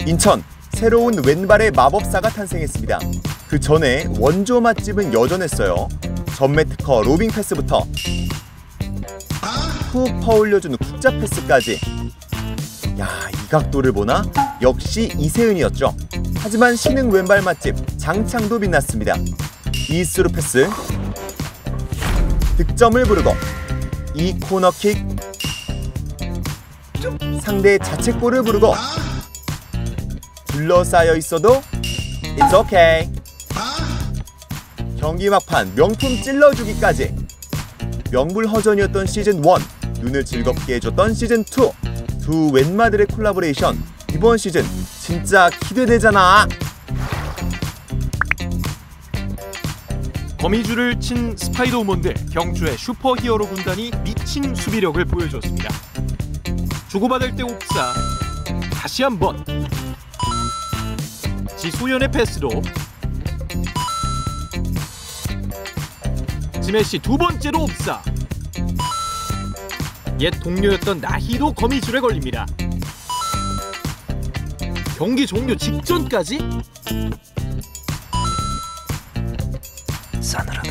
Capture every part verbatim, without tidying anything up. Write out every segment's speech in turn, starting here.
인천, 새로운 왼발의 마법사가 탄생했습니다. 그 전에 원조 맛집은 여전했어요. 전매 특허 로빙 패스부터 푹 퍼올려주는 국자 패스까지. 야, 이 각도를 보나? 역시 이세은이었죠. 하지만 신흥 왼발 맛집 장창도 빛났습니다. 이스루 패스, 득점을 부르고 이 코너킥, 상대의 자책골을 부르고 둘러싸여 있어도 It's okay. 경기 막판 명품 찔러주기까지. 명불허전이었던 시즌 일, 눈을 즐겁게 해줬던 시즌 이. 두 왼마들의 콜라보레이션, 이번 시즌 진짜 기대되잖아. 거미줄을 친 스파이더우먼 대 경주의 슈퍼히어로 군단이 미친 수비력을 보여줬습니다. 주고받을 때 옵사, 다시 한번 지소연의 패스로 지메시 두 번째로 옵사. 옛 동료였던 나희도 거미줄에 걸립니다. 경기 종료 직전까지 싸늘하다.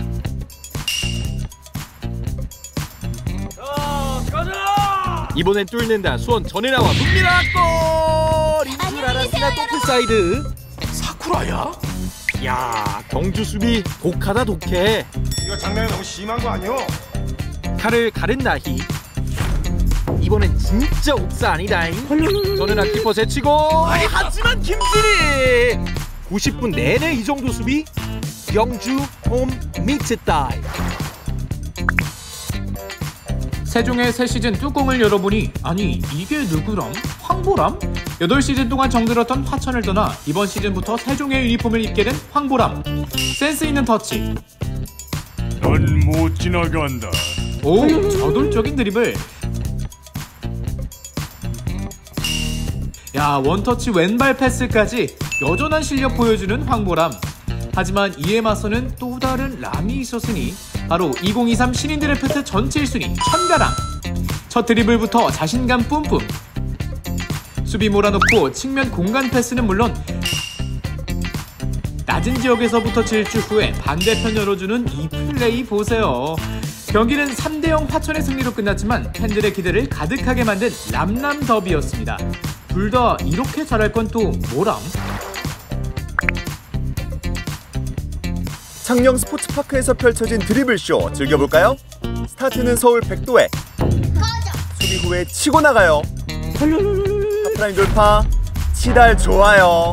이번엔 뚫는다. 수원 전에 나와 눕니다. 골! 인줄 알았으나 토프사이드. 사쿠라야? 야, 경주 수비 독하다 독해. 이거 장난이 너무 심한 거 아니오? 칼을 가른 나희. 이번엔 진짜 옵사 아니다잉. 전에나 키퍼 제치고. 아니, 하지만 김진희 구십 분 내내 이 정도 수비. 경주 홈 미츠 다이. 세종의 새 시즌 뚜껑을 열어보니 아니 이게 누구람? 황보람? 여덟 시즌 동안 정들었던 화천을 떠나 이번 시즌부터 세종의 유니폼을 입게 된 황보람. 센스 있는 터치. 넌 못 지나간다. 오, 저돌적인 드리블. 야, 원터치 왼발 패스까지 여전한 실력 보여주는 황보람. 하지만 이에 맞서는 또 다른 람이 있었으니 바로 이천이십삼 신인 드래프트 전체 일 순위 천가람. 첫 드리블부터 자신감 뿜뿜. 수비 몰아놓고 측면 공간 패스는 물론 낮은 지역에서부터 질주 후에 반대편 열어주는 이 플레이 보세요. 경기는 삼 대 영 화천의 승리로 끝났지만 팬들의 기대를 가득하게 만든 람람 더비였습니다. 둘 다 이렇게 잘할 건 또 뭐람? 창녕 스포츠파크에서 펼쳐진 드리블쇼 즐겨볼까요? 스타트는 서울 백도에. 수비 후에 치고 나가요. 하프라인 돌파. 치달 좋아요.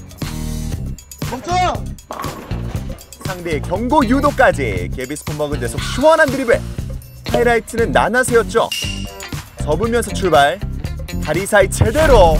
멈춰! 상대의 경고 유도까지. 개비스폰 먹은 데서 시원한 드리블. 하이라이트는 나나세였죠. 접으면서 출발. 다리 사이 제대로.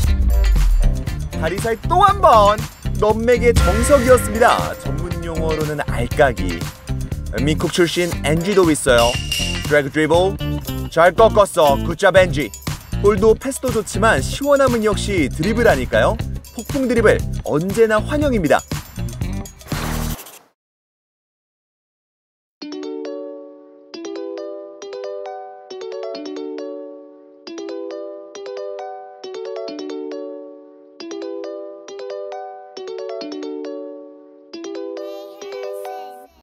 다리 사이 또 한 번. 넘맥의 정석이었습니다. 전문 용어로는 알까기. 미국 출신 엔지도 있어요. 드래그 드리블. 잘 꺾었어. 굿잡 엔지. 볼도 패스도 좋지만 시원함은 역시 드리블 아닐까요? 폭풍 드리블 언제나 환영입니다.